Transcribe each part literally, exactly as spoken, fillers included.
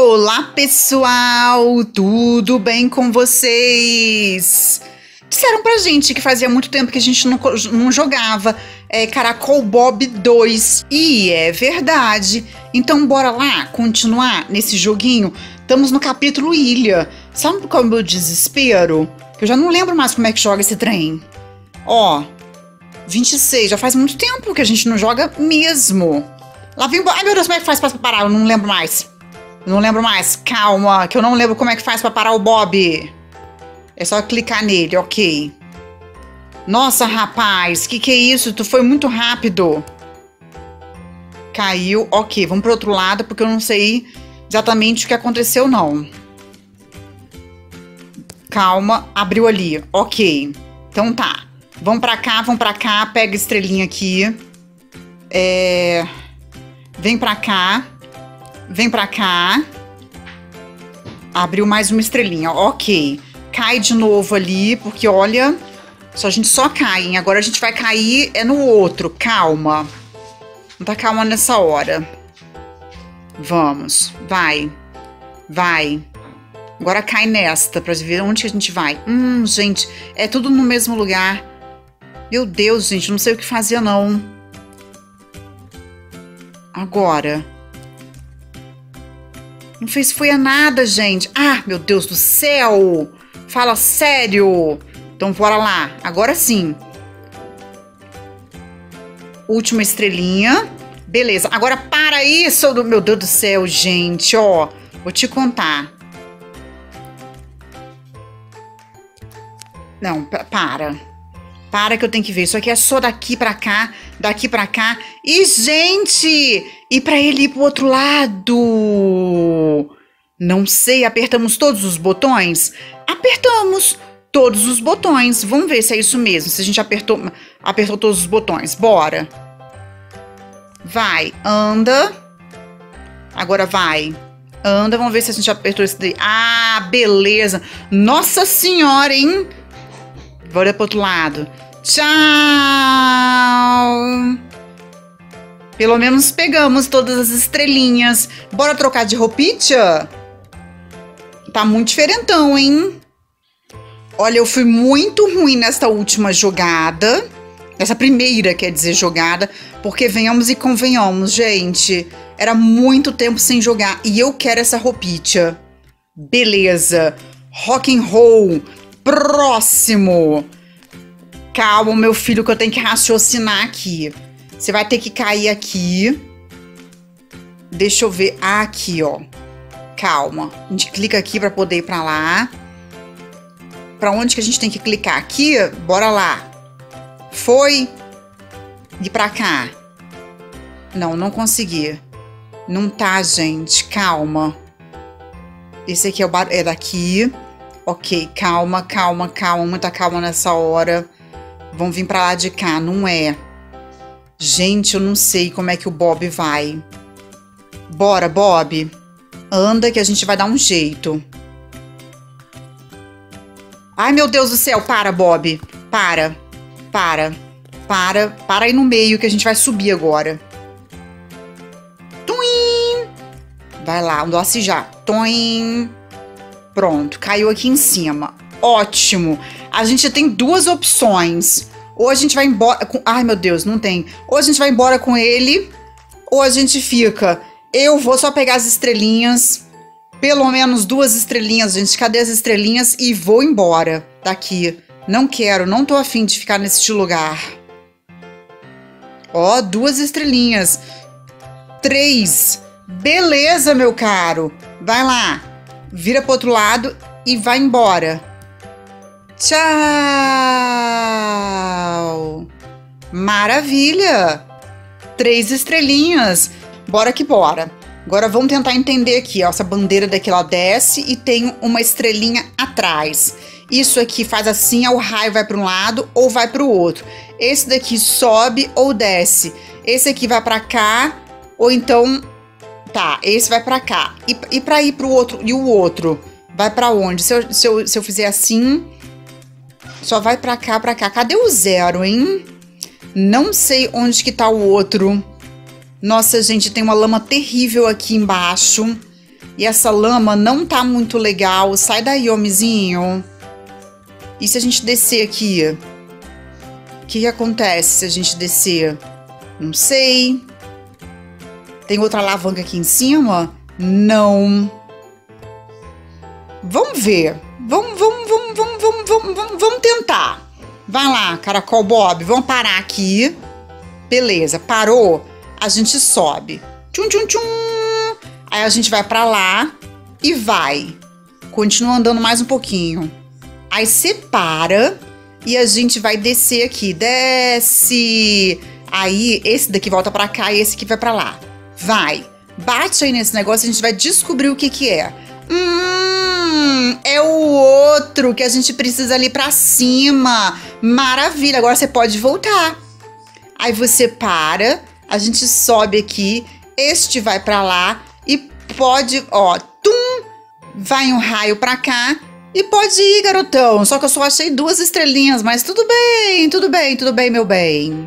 Olá, pessoal! Tudo bem com vocês? Disseram pra gente que fazia muito tempo que a gente não, não jogava é, Caracol Bob dois. E é verdade. Então bora lá continuar nesse joguinho. Estamos no capítulo Ilha. Sabe qual é o meu desespero? Eu já não lembro mais como é que joga esse trem. Ó, vinte e seis. Já faz muito tempo que a gente não joga mesmo. Lá vem... Ai, meu Deus, como é que faz pra parar? Eu não lembro mais. Eu não lembro mais. Calma, que eu não lembro como é que faz pra parar o Bob. É só clicar nele, ok. Nossa, rapaz, que que é isso? Tu foi muito rápido. Caiu, ok. Vamos pro outro lado, porque eu não sei exatamente o que aconteceu, não. Calma, abriu ali, ok. Então tá. Vamos pra cá, vamos pra cá. Pega a estrelinha aqui. É... Vem pra cá. Vem pra cá. Abriu mais uma estrelinha, ok. Cai de novo ali, porque olha, só a gente só cai, hein? Agora a gente vai cair é no outro, calma. Não tá calma nessa hora. Vamos, vai, vai. Agora cai nesta, pra ver onde que a gente vai. Hum, gente, é tudo no mesmo lugar. Meu Deus, gente, não sei o que fazer, não. Agora. Não fez foi a nada, gente. Ah, meu Deus do céu. Fala sério. Então, bora lá. Agora sim. Última estrelinha. Beleza. Agora para isso. Meu Deus do céu, gente. Ó, vou te contar. Não, para. Para que eu tenho que ver. Isso aqui é só daqui pra cá, daqui pra cá. E, gente, e pra ele ir pro outro lado? Não sei, apertamos todos os botões? Apertamos todos os botões. Vamos ver se é isso mesmo, se a gente apertou, apertou todos os botões. Bora. Vai, anda. Agora vai. Anda, vamos ver se a gente apertou esse daí. Ah, beleza. Nossa senhora, hein? Bora pro outro lado. Tchau! Pelo menos pegamos todas as estrelinhas. Bora trocar de roupinha? Tá muito diferentão, hein? Olha, eu fui muito ruim nesta última jogada. Nessa primeira, quer dizer, jogada. Porque venhamos e convenhamos, gente. Era muito tempo sem jogar. E eu quero essa roupinha. Beleza. Rock and roll. Próximo. Calma, meu filho, que eu tenho que raciocinar aqui. Você vai ter que cair aqui. Deixa eu ver. Ah, aqui, ó. Calma. A gente clica aqui pra poder ir pra lá. Pra onde que a gente tem que clicar? Aqui? Bora lá. Foi. E pra cá. Não, não consegui. Não tá, gente. Calma. Esse aqui é o bar... é daqui. Ok, calma, calma, calma. Muita calma nessa hora. Vamos vir pra lá de cá, não é? Gente, eu não sei como é que o Bob vai. Bora, Bob. Anda que a gente vai dar um jeito. Ai, meu Deus do céu. Para, Bob. Para. Para. Para. Para aí no meio que a gente vai subir agora. Tuim. Vai lá, um doce já. Tuim. Pronto, caiu aqui em cima. Ótimo. A gente tem duas opções. Ou a gente vai embora com... Ai, meu Deus, não tem. Ou a gente vai embora com ele, ou a gente fica. Eu vou só pegar as estrelinhas. Pelo menos duas estrelinhas, gente. Cadê as estrelinhas? E vou embora daqui. Não quero, não tô afim de ficar neste lugar. Ó, duas estrelinhas. Três. Beleza, meu caro. Vai lá. Vira pro outro lado e vai embora. Tchau! Maravilha! Três estrelinhas. Bora que bora. Agora vamos tentar entender aqui, ó. Essa bandeira daqui, ela desce e tem uma estrelinha atrás. Isso aqui faz assim, ó, o raio vai para um lado ou vai para o outro. Esse daqui sobe ou desce. Esse aqui vai para cá ou então... Tá, esse vai pra cá. E, e pra ir pro outro, e o outro? Vai pra onde? Se eu, se eu, se eu fizer assim, só vai pra cá, pra cá. Cadê o zero, hein? Não sei onde que tá o outro. Nossa, gente, tem uma lama terrível aqui embaixo. E essa lama não tá muito legal. Sai daí, homenzinho. E se a gente descer aqui? O que, que acontece se a gente descer? Não sei. Tem outra alavanca aqui em cima? Não. Vamos ver. Vamos, vamos, vamos, vamos, vamos, vamos, vamos, vamos tentar. Vai lá, Caracol Bob. Vamos parar aqui. Beleza, parou. A gente sobe. Tchum, tchum, tchum. Aí a gente vai pra lá e vai. Continua andando mais um pouquinho. Aí separa e a gente vai descer aqui. Desce. Aí esse daqui volta pra cá e esse aqui vai pra lá. Vai. Bate aí nesse negócio e a gente vai descobrir o que que é. Hum, é o outro que a gente precisa ali pra cima. Maravilha, agora você pode voltar. Aí você para, a gente sobe aqui, este vai pra lá e pode, ó, tum, vai um raio pra cá e pode ir, garotão. Só que eu só achei duas estrelinhas, mas tudo bem, tudo bem, tudo bem, meu bem.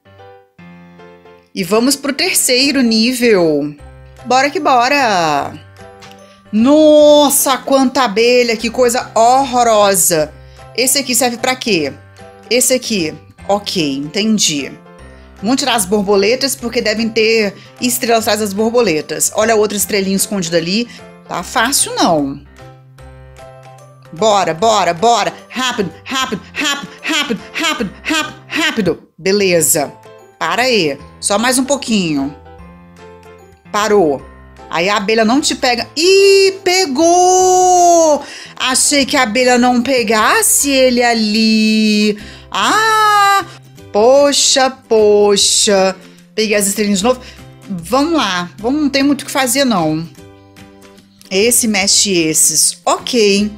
E vamos pro terceiro nível. Bora que bora. Nossa, quanta abelha, que coisa horrorosa. Esse aqui serve pra quê? Esse aqui, ok, entendi. Vamos tirar as borboletas, porque devem ter estrelas atrás das borboletas. Olha a outra estrelinha escondida ali. Tá fácil, não. Bora, bora, bora. Rápido, rápido, rápido, rápido, rápido, rápido, rápido. Beleza. Para aí. Só mais um pouquinho. Parou. Aí a abelha não te pega. Ih, pegou! Achei que a abelha não pegasse ele ali. Ah! Poxa, poxa. Peguei as estrelinhas de novo. Vamos lá. Vamos, não tem muito o que fazer, não. Esse mexe esses. Ok.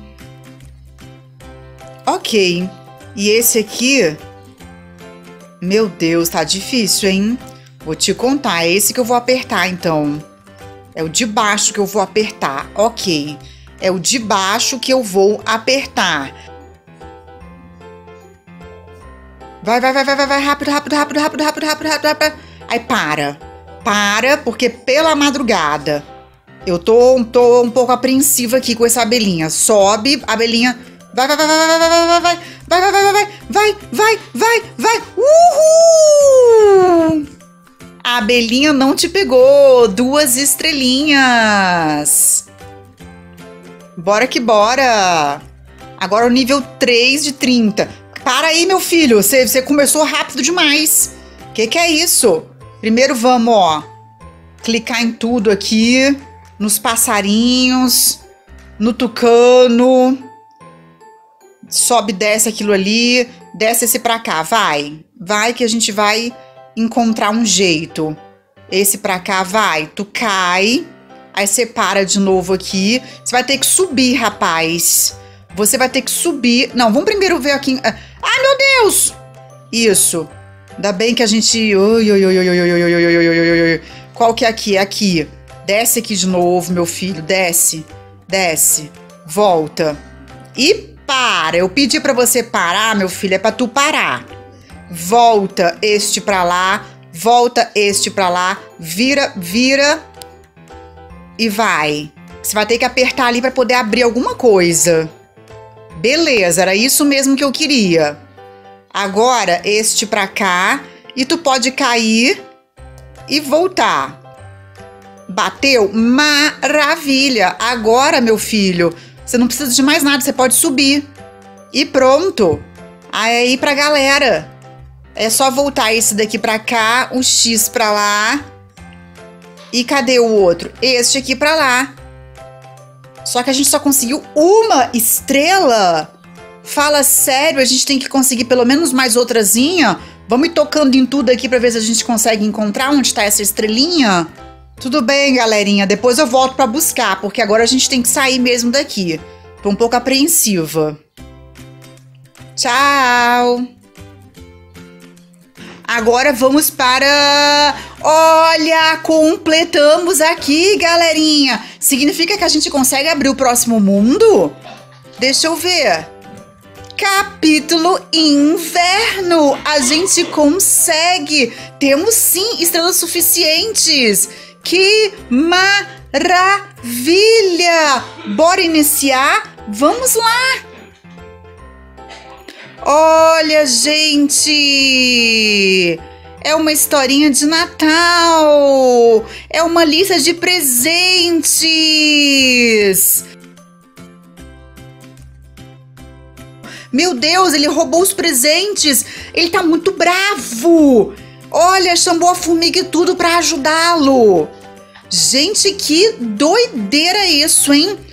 Ok. E esse aqui... Meu Deus, tá difícil, hein? Vou te contar. É esse que eu vou apertar, então. É o de baixo que eu vou apertar. Ok. É o de baixo que eu vou apertar. Vai, vai, vai, vai, vai, vai. Rápido, rápido, rápido, rápido, rápido, rápido, rápido, rápido. Aí para. Para, porque pela madrugada eu tô, tô um pouco apreensiva aqui com essa abelhinha. Sobe, abelhinha. Vai, vai, vai, vai, vai, vai, vai, vai, vai, vai, vai, vai, vai, vai, vai, vai. Uhul! A abelhinha não te pegou. Duas estrelinhas. Bora que bora. Agora o nível três de trinta. Para aí, meu filho. Você, você começou rápido demais. Que que é isso? Primeiro vamos, ó. Clicar em tudo aqui. Nos passarinhos. No tucano. Sobe, desce aquilo ali. Desce esse pra cá. Vai. Vai que a gente vai encontrar um jeito. Esse pra cá, vai. Tu cai. Aí você para de novo aqui. Você vai ter que subir, rapaz. Você vai ter que subir. Não, vamos primeiro ver aqui. Ai, meu Deus! Isso. Ainda bem que a gente... Ui, ui, ui, ui, ui, ui, ui, ui, ui, ui, ui. Qual que é aqui? Aqui. Desce aqui de novo, meu filho. Desce. Desce. Volta. E para. Eu pedi pra você parar, meu filho. É pra tu parar. Volta este pra lá. Volta este pra lá. Vira, vira. E vai. Você vai ter que apertar ali pra poder abrir alguma coisa. Beleza, era isso mesmo que eu queria. Agora, este pra cá. E tu pode cair e voltar. Bateu? Maravilha! Agora, meu filho, você não precisa de mais nada, você pode subir. E pronto. Aí pra galera. É só voltar esse daqui pra cá, o X pra lá. E cadê o outro? Este aqui pra lá. Só que a gente só conseguiu uma estrela. Fala sério, a gente tem que conseguir pelo menos mais outrazinha. Vamos ir tocando em tudo aqui pra ver se a gente consegue encontrar onde tá essa estrelinha. Tudo bem, galerinha. Depois eu volto pra buscar, porque agora a gente tem que sair mesmo daqui. Tô um pouco apreensiva. Tchau. Agora vamos para... Olha, completamos aqui, galerinha. Significa que a gente consegue abrir o próximo mundo? Deixa eu ver. Capítulo Inverno. A gente consegue. Temos sim estrelas suficientes. Que Maravilha! Bora iniciar? Vamos lá! Olha, gente! É uma historinha de Natal! É uma lista de presentes! Meu Deus, ele roubou os presentes! Ele tá muito bravo! Olha, chamou a formiga e tudo pra ajudá-lo! Gente, que doideira isso, hein?